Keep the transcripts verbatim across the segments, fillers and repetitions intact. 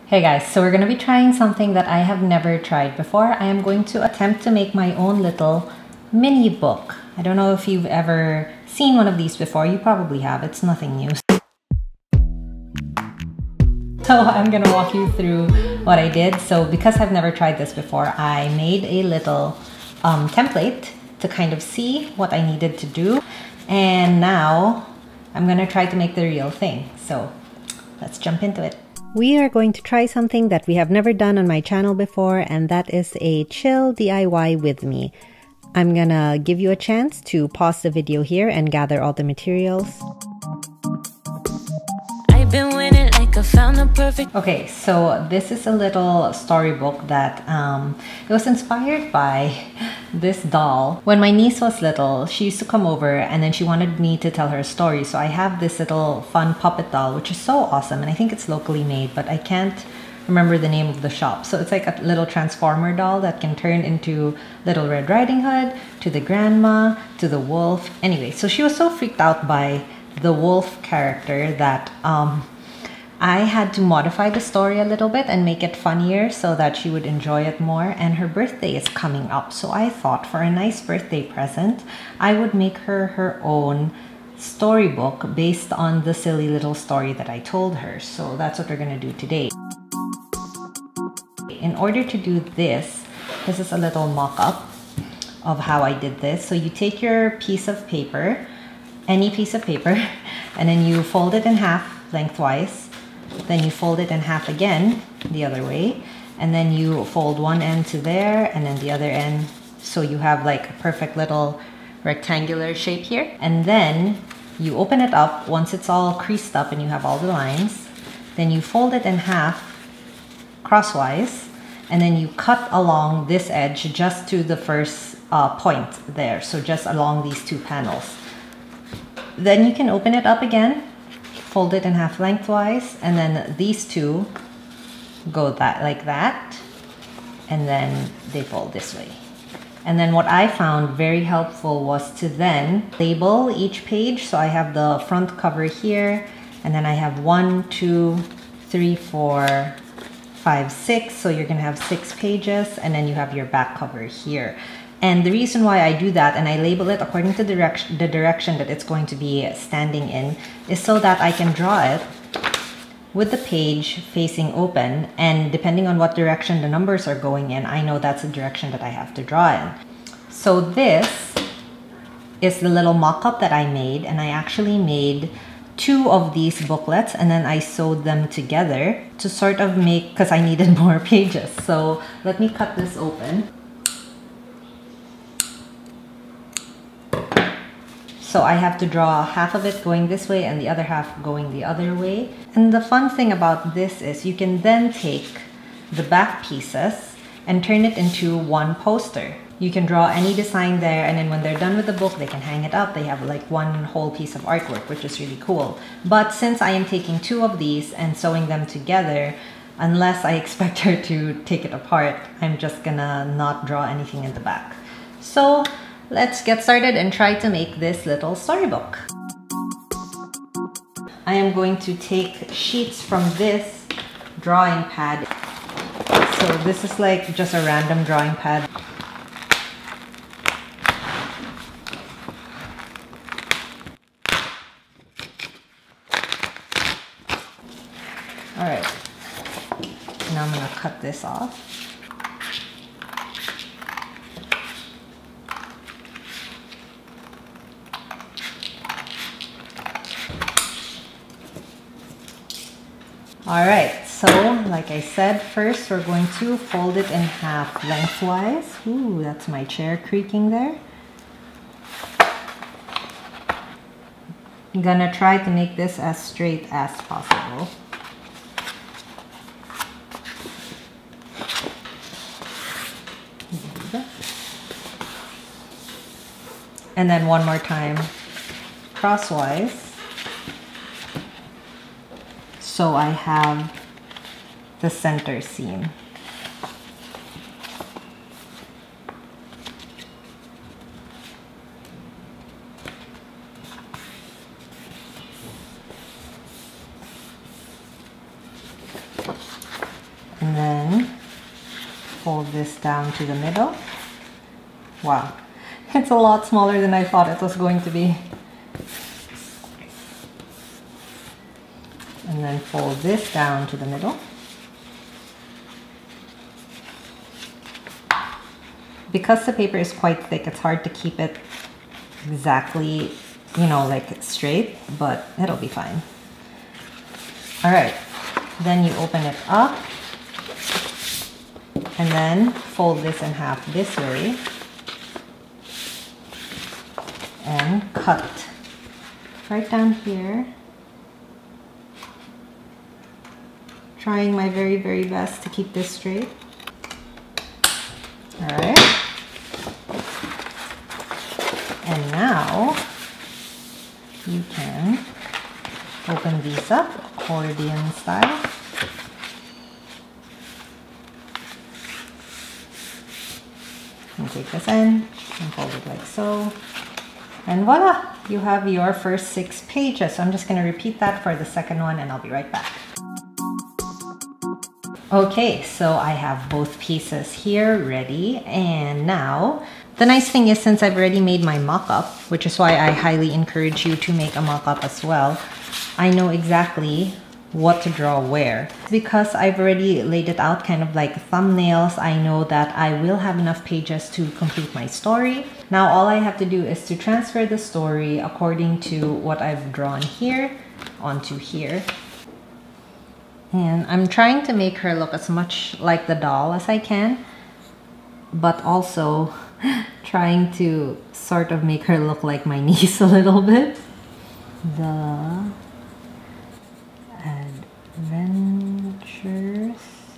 Hey guys, so we're going to be trying something that I have never tried before. I am going to attempt to make my own little mini book. I don't know if you've ever seen one of these before. You probably have. It's nothing new. So I'm going to walk you through what I did. So because I've never tried this before, I made a little um, template to kind of see what I needed to do. And now I'm going to try to make the real thing. So let's jump into it. We are going to try something that we have never done on my channel before, and that is a chill D I Y with me. I'm gonna give you a chance to pause the video here and gather all the materials. I've been winning like I found the perfect... Okay, so this is a little storybook that um, it was inspired by this doll. When my niece was little, she used to come over and then she wanted me to tell her a story. So I have this little fun puppet doll, which is so awesome. And I think it's locally made, but I can't remember the name of the shop. So it's like a little transformer doll that can turn into Little Red Riding Hood, to the grandma, to the wolf. Anyway, so she was so freaked out by the wolf character that um, I had to modify the story a little bit and make it funnier so that she would enjoy it more. And her birthday is coming up, so I thought for a nice birthday present, I would make her her own storybook based on the silly little story that I told her. So that's what we're gonna do today. In order to do this, this is a little mock-up of how I did this. So you take your piece of paper, any piece of paper, and then you fold it in half lengthwise. Then you fold it in half again the other way, and then you fold one end to there and then the other end, so you have like a perfect little rectangular shape here. And then you open it up once it's all creased up and you have all the lines. Then you fold it in half crosswise, and then you cut along this edge just to the first uh, point there, so just along these two panels. Then you can open it up again, fold it in half lengthwise, and then these two go that like that, and then they fold this way. And then what I found very helpful was to then label each page. So I have the front cover here, and then I have one, two, three, four, five, six. So you're gonna have six pages, and then you have your back cover here. And the reason why I do that and I label it according to the direction, the direction that it's going to be standing in is so that I can draw it with the page facing open, and depending on what direction the numbers are going in, I know that's the direction that I have to draw in. So this is the little mock-up that I made, and I actually made two of these booklets and then I sewed them together to sort of make, because I needed more pages. So let me cut this open. So I have to draw half of it going this way and the other half going the other way. And the fun thing about this is you can then take the back pieces and turn it into one poster. You can draw any design there, and then when they're done with the book, they can hang it up. They have like one whole piece of artwork, which is really cool. But since I am taking two of these and sewing them together, unless I expect her to take it apart, I'm just gonna not draw anything in the back. So let's get started and try to make this little storybook. I am going to take sheets from this drawing pad. So this is like just a random drawing pad. All right, now I'm gonna cut this off. All right, so like I said, first we're going to fold it in half lengthwise. Ooh, that's my chair creaking there. I'm gonna try to make this as straight as possible. And then one more time crosswise. So I have the center seam. And then fold this down to the middle. Wow, it's a lot smaller than I thought it was going to be. And then fold this down to the middle. Because the paper is quite thick, it's hard to keep it exactly, you know, like straight, but it'll be fine. All right, then you open it up and then fold this in half this way and cut right down here. Trying my very, very best to keep this straight. All right. And now you can open these up, accordion style. And take this in and fold it like so. And voila, you have your first six pages. So I'm just gonna repeat that for the second one and I'll be right back. Okay, so I have both pieces here ready, and now the nice thing is, since I've already made my mock-up, which is why I highly encourage you to make a mock-up as well, I know exactly what to draw where. Because I've already laid it out kind of like thumbnails, I know that I will have enough pages to complete my story. Now all I have to do is to transfer the story according to what I've drawn here onto here. And I'm trying to make her look as much like the doll as I can, but also trying to sort of make her look like my niece a little bit. The Adventures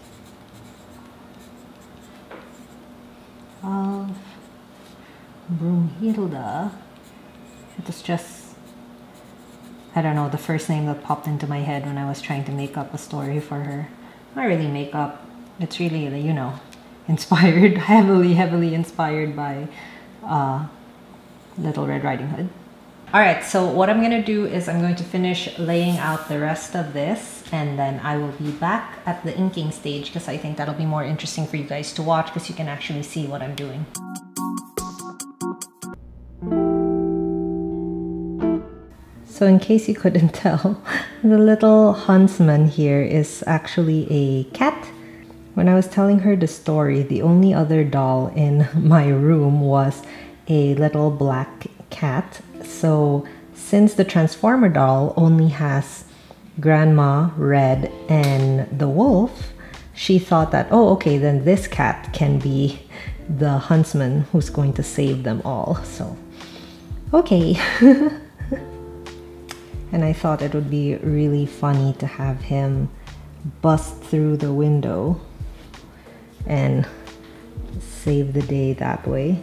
of Broomhilda. It was just, I don't know, the first name that popped into my head when I was trying to make up a story for her. Not really make up, it's really, you know, inspired, heavily, heavily inspired by uh, Little Red Riding Hood. All right, so what I'm gonna do is I'm going to finish laying out the rest of this, and then I will be back at the inking stage because I think that'll be more interesting for you guys to watch because you can actually see what I'm doing. So in case you couldn't tell, the little huntsman here is actually a cat. When I was telling her the story, the only other doll in my room was a little black cat. So since the Transformer doll only has Grandma, Red, and the wolf, she thought that, oh, okay, then this cat can be the huntsman who's going to save them all. So, okay. And I thought it would be really funny to have him bust through the window and save the day that way.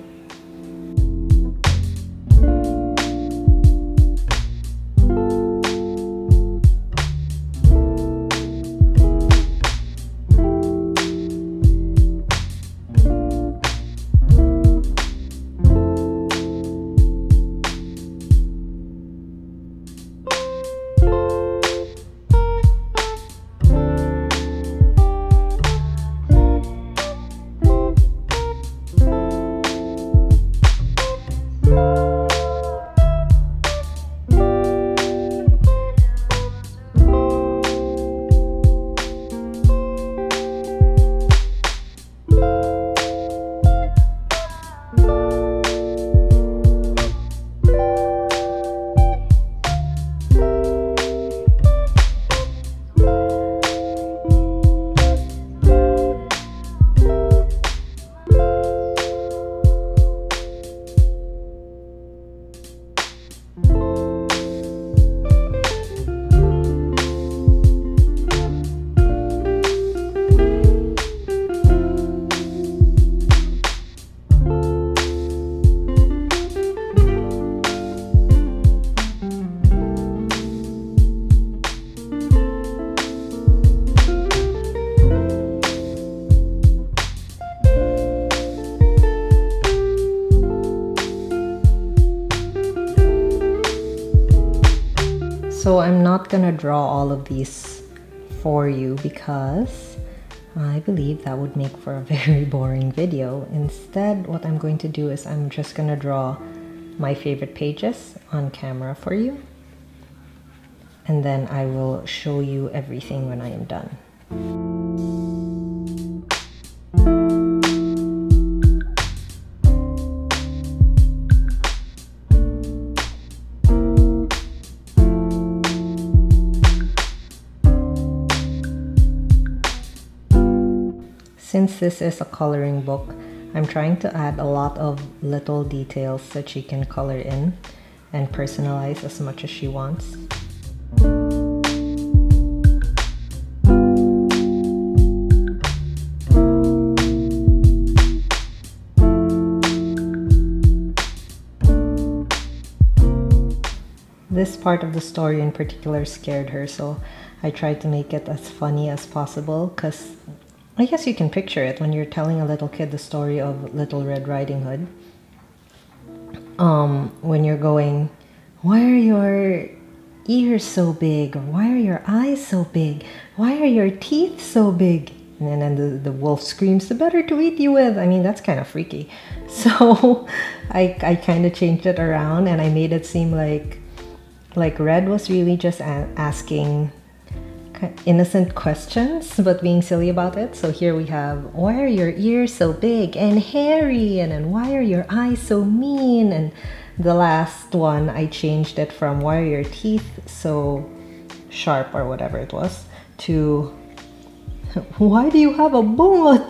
So I'm not gonna draw all of these for you because I believe that would make for a very boring video. Instead, what I'm going to do is I'm just gonna draw my favorite pages on camera for you. And then I will show you everything when I am done. Since this is a coloring book, I'm trying to add a lot of little details that she can color in and personalize as much as she wants. This part of the story in particular scared her, so I tried to make it as funny as possible, because I guess you can picture it when you're telling a little kid the story of Little Red Riding Hood. Um, when you're going, why are your ears so big? Or why are your eyes so big? Why are your teeth so big? And then the, the wolf screams, the better to eat you with. I mean, that's kind of freaky. So I, I kind of changed it around and I made it seem like, like Red was really just a asking innocent questions but being silly about it. So here we have, why are your ears so big and hairy, and then why are your eyes so mean, and the last one I changed it from why are your teeth so sharp or whatever it was to why do you have a bullet?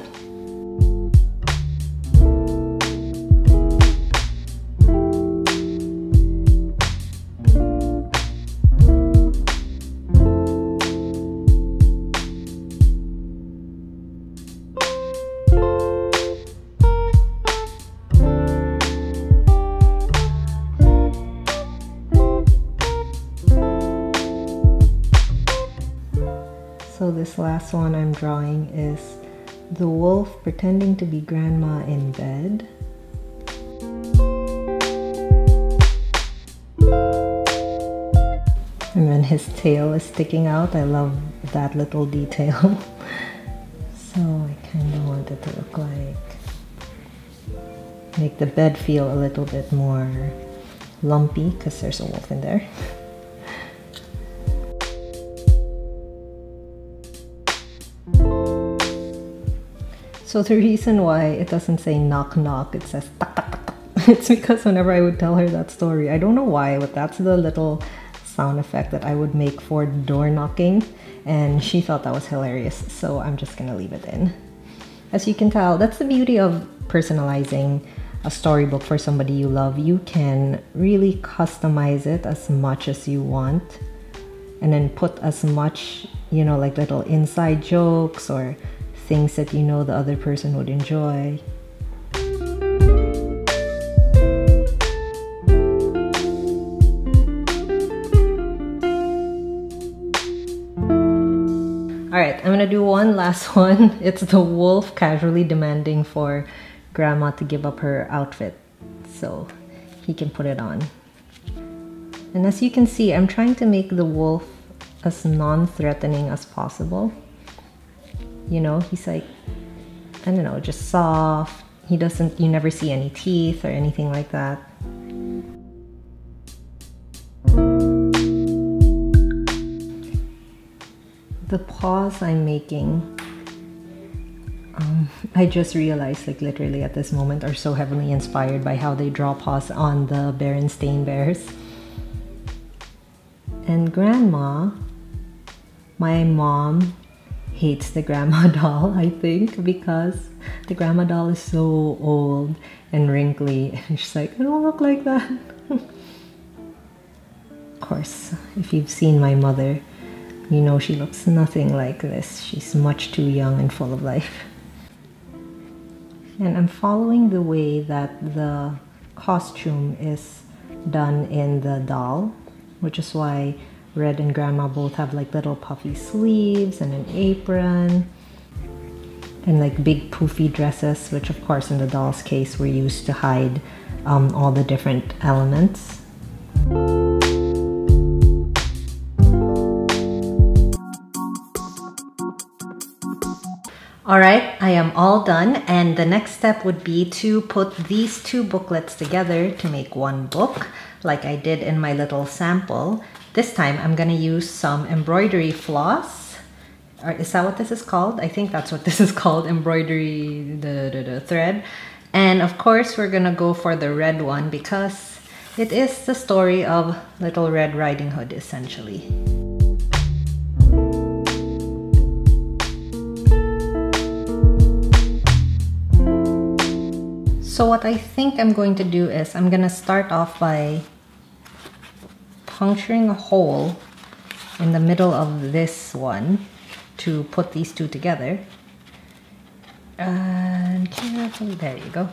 So this last one I'm drawing is the wolf pretending to be grandma in bed. And then his tail is sticking out. I love that little detail. So I kind of want it to look like, make the bed feel a little bit more lumpy because there's a wolf in there. So the reason why it doesn't say knock knock, it says tak tak tak tak, it's because whenever I would tell her that story, I don't know why, but that's the little sound effect that I would make for door knocking, and she thought that was hilarious, so I'm just gonna leave it in. As you can tell, that's the beauty of personalizing a storybook for somebody you love. You can really customize it as much as you want and then put as much, you know, like little inside jokes or things that you know the other person would enjoy. Alright, I'm gonna do one last one. It's the wolf casually demanding for grandma to give up her outfit so he can put it on. And as you can see, I'm trying to make the wolf as non-threatening as possible. You know, he's like, I don't know, just soft. He doesn't, you never see any teeth or anything like that. The paws I'm making, um, I just realized, like literally at this moment, are so heavily inspired by how they draw paws on the Berenstain Bears. And grandma, my mom, hates the grandma doll, I think, because the grandma doll is so old and wrinkly, and she's like, I don't look like that. Of course, if you've seen my mother, you know she looks nothing like this. She's much too young and full of life. And I'm following the way that the costume is done in the doll, which is why Red and Grandma both have like little puffy sleeves and an apron and like big poofy dresses, which of course in the doll's case were used to hide um, all the different elements. All right, I am all done, and the next step would be to put these two booklets together to make one book, like I did in my little sample. This time I'm gonna use some embroidery floss. Or is that what this is called? I think that's what this is called, embroidery the, the, the thread. And of course we're gonna go for the red one because it is the story of Little Red Riding Hood, essentially. So what I think I'm going to do is I'm gonna start off by puncturing a hole in the middle of this one to put these two together. And carefully, there you go.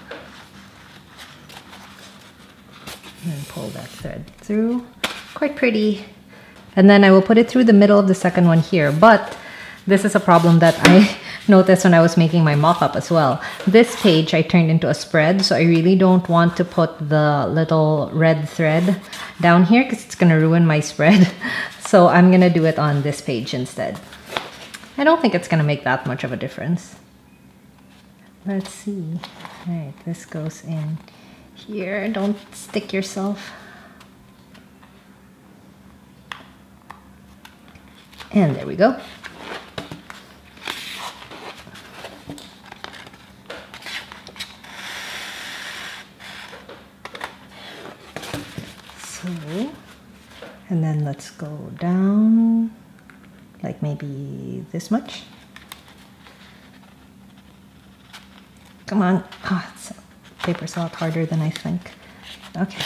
And pull that thread through. Quite pretty. And then I will put it through the middle of the second one here. But this is a problem that I noticed when I was making my mock-up as well. This page I turned into a spread, so I really don't want to put the little red thread down here because it's gonna ruin my spread. So I'm gonna do it on this page instead. I don't think it's gonna make that much of a difference. Let's see. All right, this goes in here. Don't stick yourself. And there we go. So, and then let's go down, like maybe this much. Come on. Oh, it's, paper's a lot harder than I think. Okay.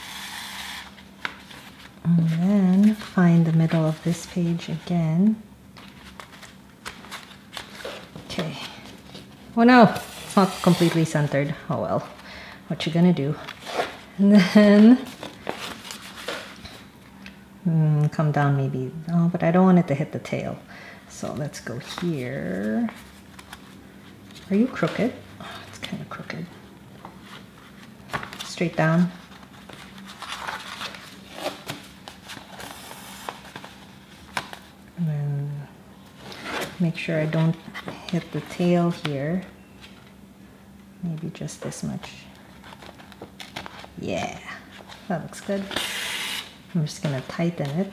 And then find the middle of this page again. Okay. Oh no, it's not completely centered. Oh well, what you gonna do? And then mm, come down maybe. Oh, but I don't want it to hit the tail. So let's go here. Are you crooked? Oh, it's kind of crooked. Straight down. And then make sure I don't hit the tail here. Maybe just this much. Yeah, that looks good. I'm just gonna tighten it.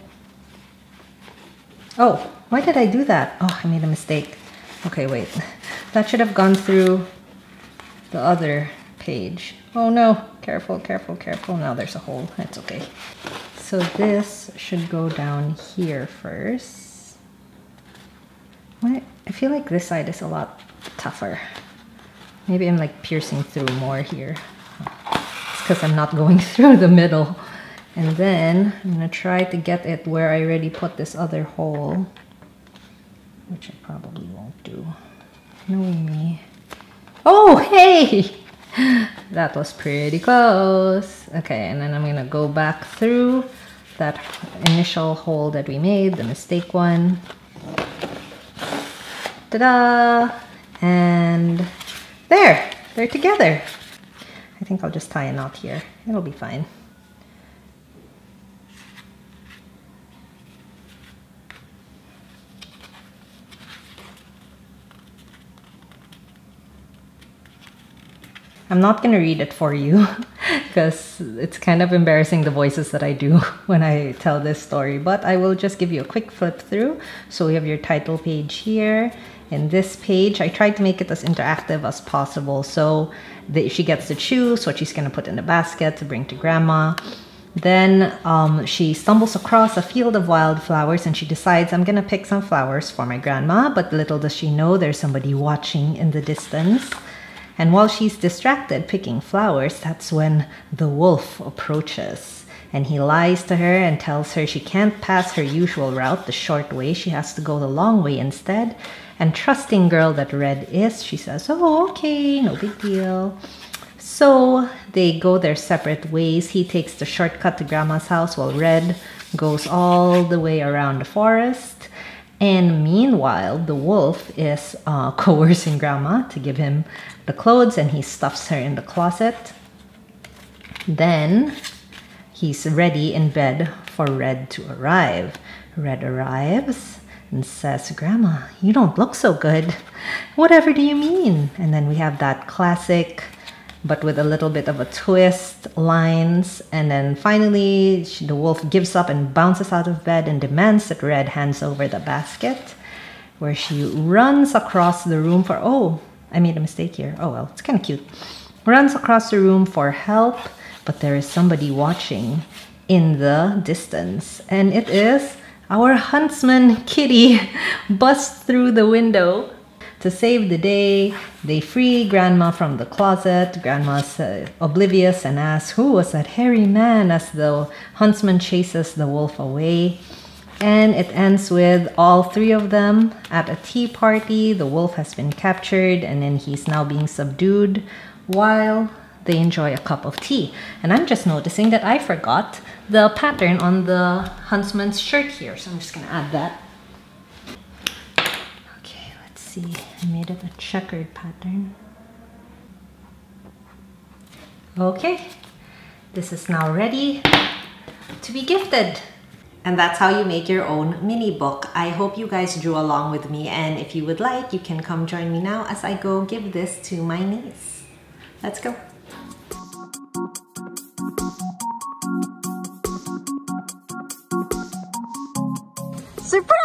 Oh, why did I do that? Oh, I made a mistake. Okay, wait. That should have gone through the other page. Oh no, careful, careful, careful. Now there's a hole, that's okay. So this should go down here first. What? I feel like this side is a lot tougher. Maybe I'm like piercing through more here. It's because I'm not going through the middle. And then I'm gonna try to get it where I already put this other hole, which I probably won't do. Knowing me. Oh, hey! That was pretty close. Okay, and then I'm gonna go back through that initial hole that we made, the mistake one. Ta-da! And there, they're together. I think I'll just tie a knot here. It'll be fine. I'm not gonna read it for you because it's kind of embarrassing, the voices that I do when I tell this story, but I will just give you a quick flip through. So we have your title page here. In this page, I tried to make it as interactive as possible, so that she gets to choose what she's gonna put in the basket to bring to grandma. Then um, she stumbles across a field of wildflowers and she decides, I'm gonna pick some flowers for my grandma, but little does she know there's somebody watching in the distance. And while she's distracted picking flowers, that's when the wolf approaches. And he lies to her and tells her she can't pass her usual route, the short way. She has to go the long way instead. And trusting girl that Red is, she says, oh, okay, no big deal. So they go their separate ways. He takes the shortcut to Grandma's house while Red goes all the way around the forest. And meanwhile, the wolf is uh, coercing Grandma to give him the clothes, and he stuffs her in the closet. Then he's ready in bed for Red to arrive. Red arrives, and says, "Grandma, you don't look so good." "Whatever do you mean?" And then we have that classic, but with a little bit of a twist, lines. And then finally, she, the wolf gives up and bounces out of bed and demands that Red hands over the basket, where she runs across the room for, oh, I made a mistake here. Oh well, it's kind of cute. Runs across the room for help, but there is somebody watching in the distance. And it is our huntsman, Kitty, busts through the window to save the day. They free Grandma from the closet. Grandma's uh, oblivious and asks, "Who was that hairy man?" as the huntsman chases the wolf away. And it ends with all three of them at a tea party. The wolf has been captured and then he's now being subdued while they enjoy a cup of tea. And I'm just noticing that I forgot the pattern on the huntsman's shirt here. So I'm just gonna add that. Okay, let's see. I made it a checkered pattern. Okay, this is now ready to be gifted. And that's how you make your own mini book. I hope you guys drew along with me, and if you would like, you can come join me now as I go give this to my niece. Let's go. Surprise!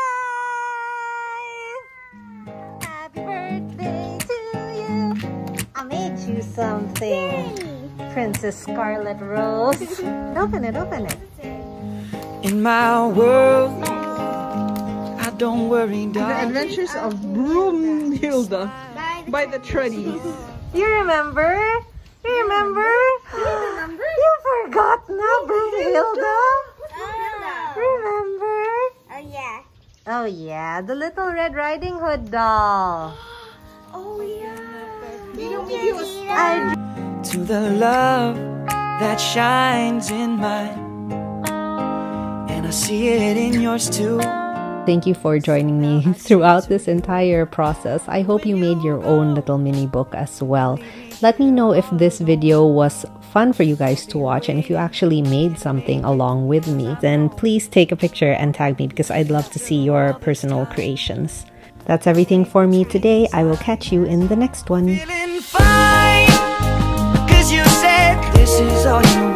Happy birthday to you. I made you something. Yay. Princess Scarlet Rose. Open it, open it. In my world, I don't worry, darling. The Adventures of Broomhilda by the Treadies. You remember? You remember? You remember? You forgot now, Broomhilda. Oh. Remember? Oh yeah. Oh yeah, the Little Red Riding Hood doll. Oh yeah. You know, maybe it was I... To the love that shines in mine, and I see it in yours too. Thank you for joining me throughout this entire process. I hope you made your own little mini book as well. Let me know if this video was fun for you guys to watch, and if you actually made something along with me, then please take a picture and tag me because I'd love to see your personal creations. That's everything for me today. I will catch you in the next one. Feeling fine, 'cause you said this is all you